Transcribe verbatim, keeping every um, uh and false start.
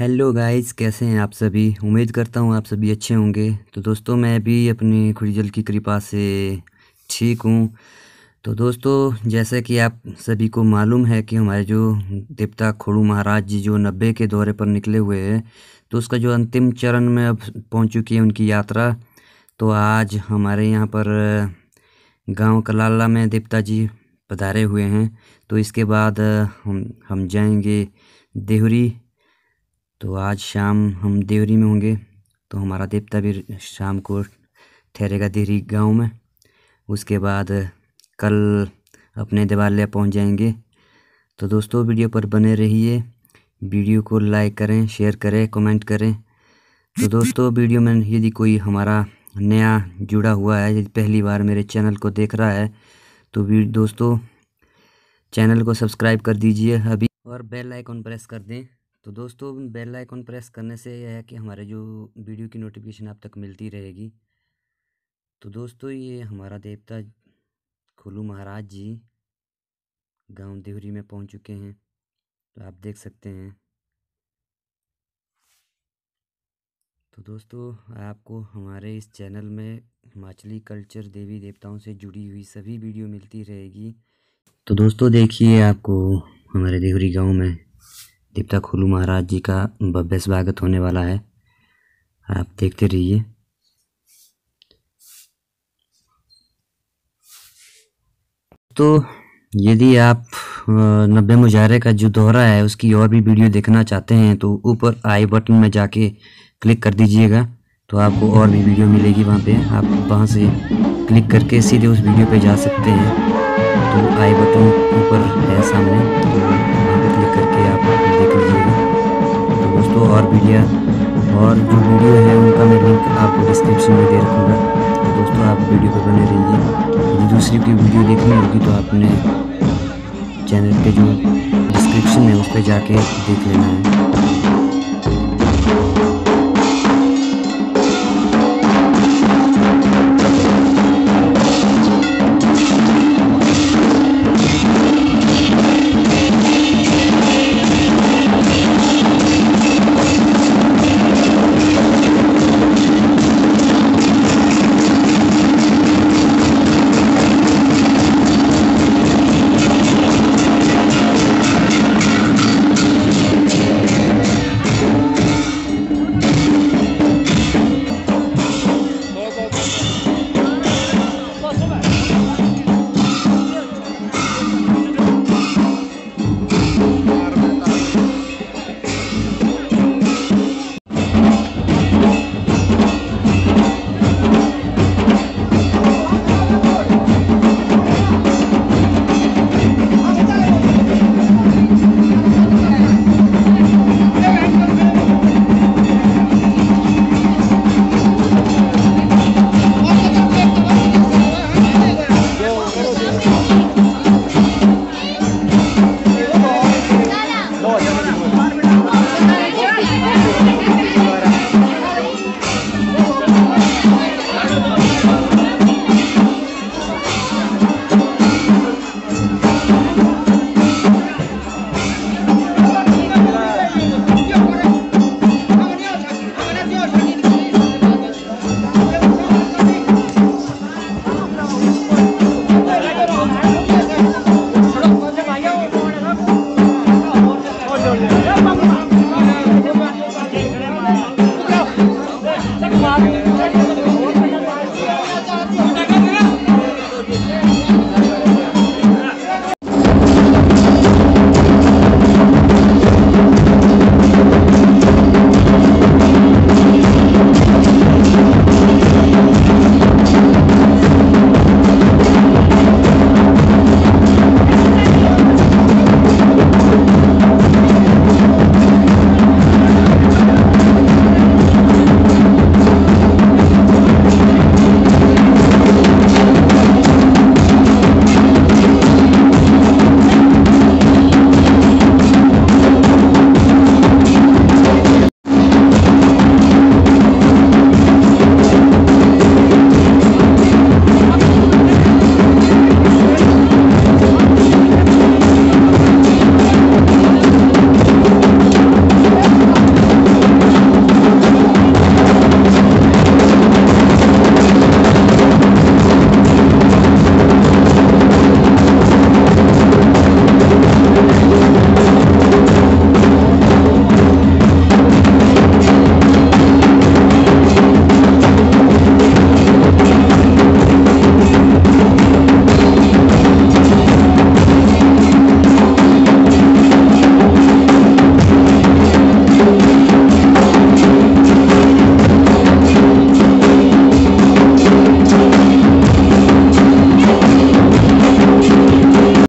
Hello guys, कैसे हैं आप सभी। उम्मीद करता हूँ आप सभी अच्छे होंगे। तो दोस्तों, मैं भी अपनी खुरीजल की कृपा से ठीक हूँ। तो दोस्तों, जैसा कि आप सभी को मालूम है कि हमारे जो देवता खोड़ू महाराज जी जो नब्बे के दौरे पर निकले हुए हैं, तो उसका जो अंतिम चरण में अब पहुँच चुकी है उनकी यात्रा। तो आज हमारे यहाँ पर गांव कलाला में देवता जी पधारे हुए हैं। तो इसके बाद हम हम जाएंगे देवरी। तो आज शाम हम देवरी में होंगे। तो हमारा देवता भी शाम को ठहरेगा देवरी गांव में। उसके बाद कल अपने देवालय पहुंच जाएंगे। तो दोस्तों, वीडियो पर बने रहिए। वीडियो को लाइक करें, शेयर करें, कमेंट करें। तो दोस्तों, वीडियो में यदि कोई हमारा नया जुड़ा हुआ है, यदि पहली बार मेरे चैनल को देख रहा है, तो दोस्तों चैनल को सब्सक्राइब कर दीजिए अभी और बेल आइकन प्रेस कर दें। तो दोस्तों, बेल आइकन प्रेस करने से यह है कि हमारे जो वीडियो की नोटिफिकेशन आप तक मिलती रहेगी। तो दोस्तों, ये हमारा देवता खोलू महाराज जी गांव देवरी में पहुंच चुके हैं। तो आप देख सकते हैं। तो दोस्तों, आपको हमारे इस चैनल में हिमाचली कल्चर, देवी देवताओं से जुड़ी हुई सभी वीडियो मिलती रहेगी। तो दोस्तों देखिए, आपको हमारे देवरी गांव में देवता खोलू महाराज जी का भव्य स्वागत होने वाला है। आप देखते रहिए। तो यदि आप नब्बे मुजाहरे का जो दोहरा है उसकी और भी वीडियो देखना चाहते हैं, तो ऊपर आई बटन में जाके क्लिक कर दीजिएगा। तो आपको और भी वीडियो मिलेगी वहाँ पे। आप वहाँ से क्लिक करके सीधे उस वीडियो पे जा सकते हैं। तो आई बटन ऊपर है सामने, तो वहाँ पे क्लिक करके आप देख लीजिएगा। तो दोस्तों, और वीडियो और जो वीडियो है उनका मैं लिंक आपको डिस्क्रिप्शन में दे रखूँगा। तो दोस्तों, आप वीडियो पर बने रहिए। यदि दूसरी की वीडियो देखनी होगी तो आपने चैनल पे जो डिस्क्रिप्शन है उस पर जाके देख लेना है।